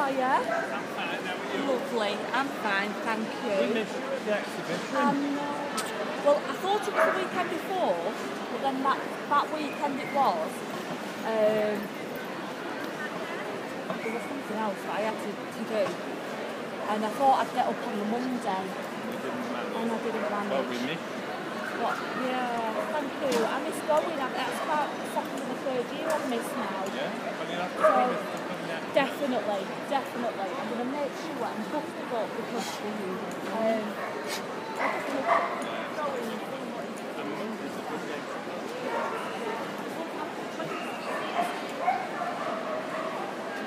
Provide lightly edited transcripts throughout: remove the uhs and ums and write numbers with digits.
are you? I'm fine, how are you? Lovely. I'm fine, thank We you. missed you at the exhibition. Well, I thought it was the weekend before, but then that weekend it was. There was something else that I had to do. And I thought I'd get up on the Monday. You didn't manage. And I didn't manage. Well, we missed you. What? Yeah, thank you. I miss going. That's about the second and the third year I've missed now. Yeah? Well, you have to So, promise to come next. definitely. I'm going to make sure I'm booked it up because I just want to go in and see what it's And Monday's a good day.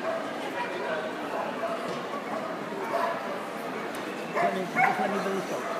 Let me bring this up.